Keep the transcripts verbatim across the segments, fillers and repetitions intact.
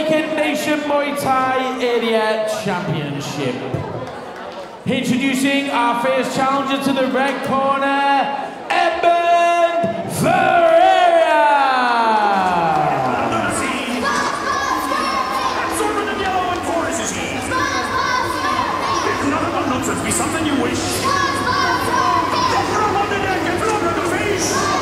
vacant Nation Muay Thai Area Championship. Introducing our first challenger to the red corner, Edmund Ferreira. Assortment of yellow and chorus is here. If nothing but nonsense be something you wish. Throw on the neck and float on the face.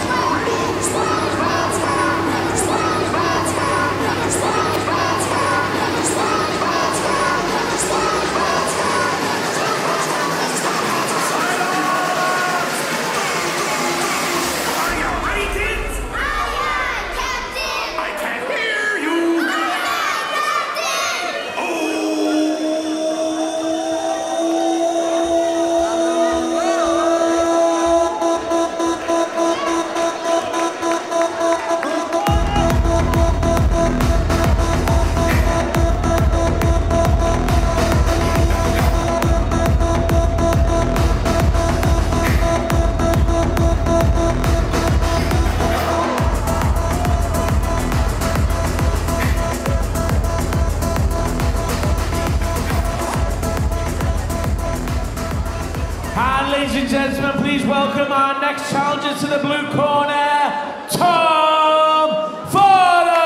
And ladies and gentlemen, please welcome our next challenger to the blue corner, Tom Foram!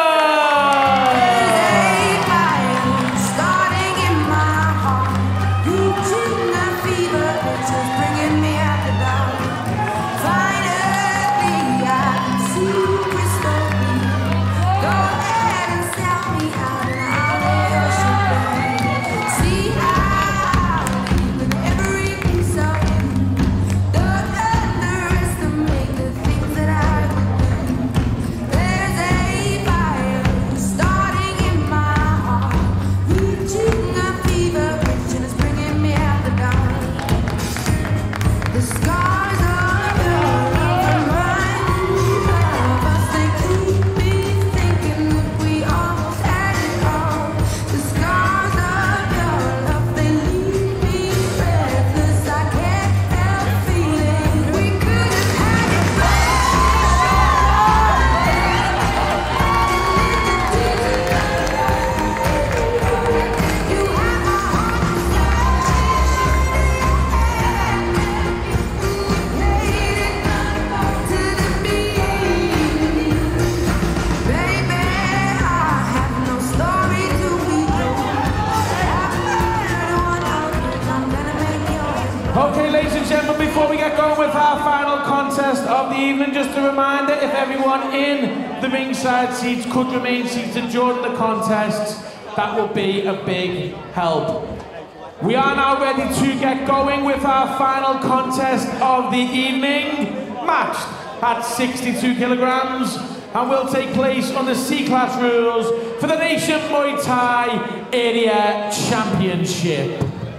Okay, ladies and gentlemen, before we get going with our final contest of the evening, just a reminder, if everyone in the ringside seats could remain seated during the contest, that would be a big help. We are now ready to get going with our final contest of the evening, matched at sixty-two kilograms, and will take place on the C-Class rules for the Nation Muay Thai Area Championship.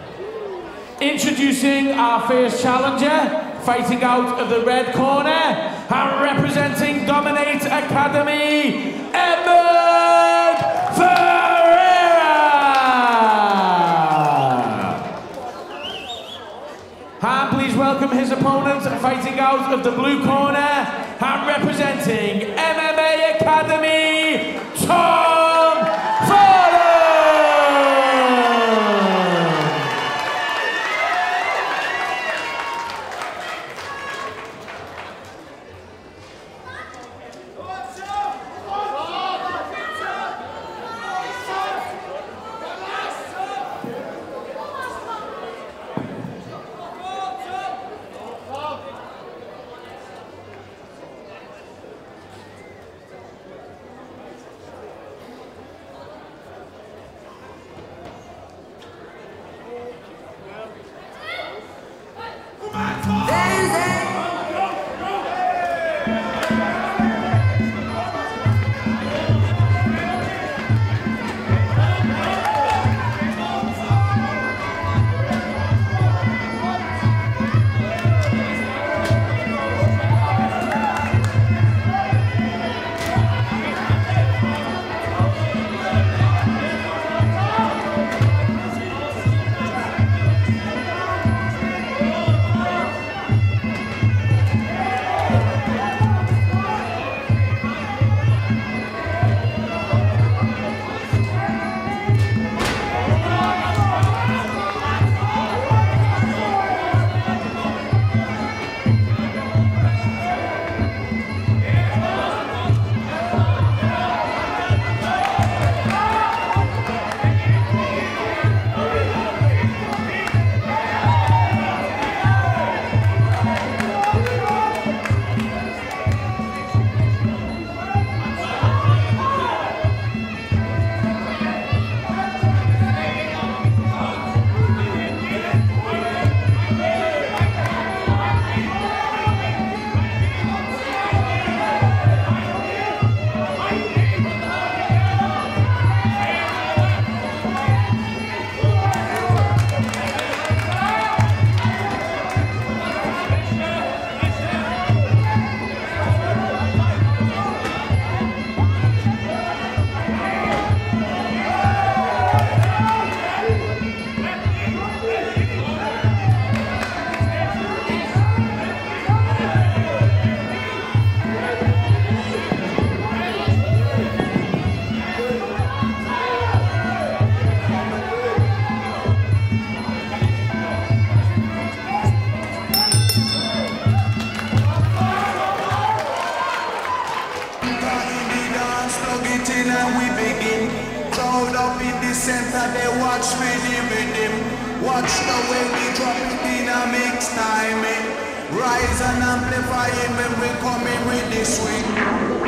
Introducing our first challenger, fighting out of the red corner and representing Dominate Academy, Edmund Ferreira! And please welcome his opponent, fighting out of the blue corner and representing M M A Academy, Tom Foram! crowd up in the center, they watch me the rhythm. Watch the way we drop it in a mix timing. Rise and amplifying when we coming with the swing.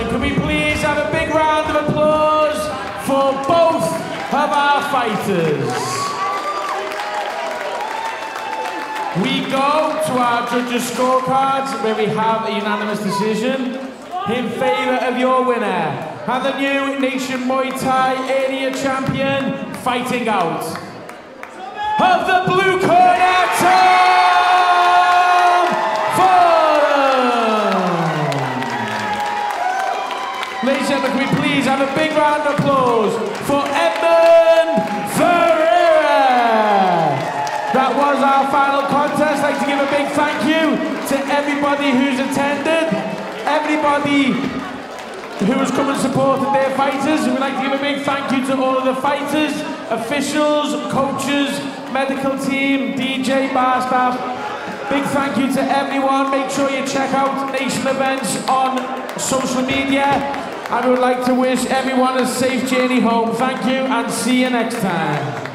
gentlemen, can we please have a big round of applause for both of our fighters? We go to our judges' scorecards where we have a unanimous decision in favour of your winner and the new Nation Muay Thai area champion fighting out of the blue corner, Tom Foram. Ladies and gentlemen, can we please have a big round of applause for Edmund Ferreira. That was our final contest. I'd like to give a big thank you to everybody who's attended, everybody who has come and supported their fighters. We'd like to give a big thank you to all of the fighters, officials, coaches, medical team, D J, bar staff. Big thank you to everyone. Make sure you check out Nation events on social media. And we would like to wish everyone a safe journey home. Thank you and see you next time.